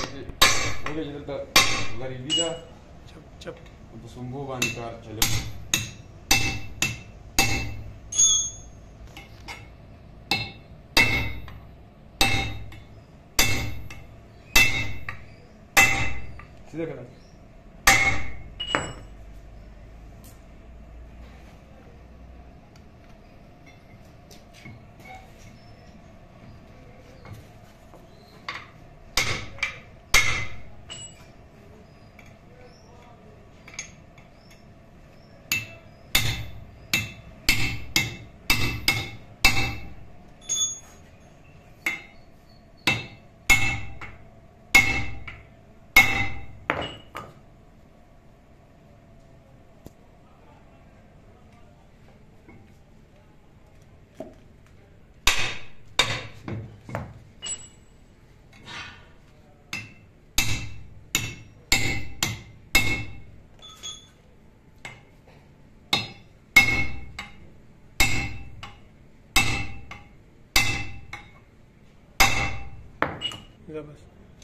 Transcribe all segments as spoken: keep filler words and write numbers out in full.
원래 저들다 우가리 리다 chấp 또 손보가니까 전력 시작해라. इधर बस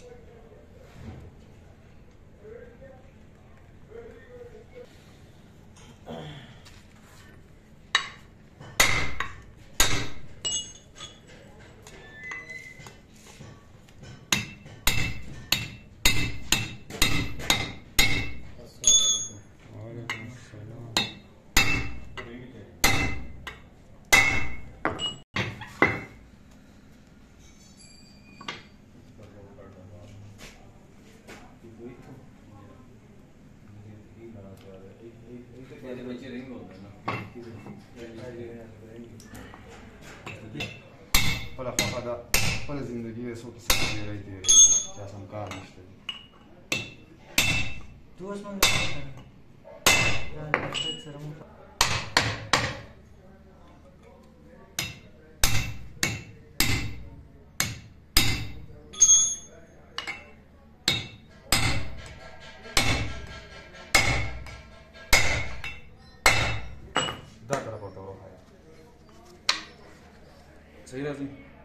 Para faqada para ज़िंदगी सो किसी दे रही दे रही क्या संकार मुश्किल तू उसमें यार परफेक्ट सर हम दा करा पड़ता है सही रहती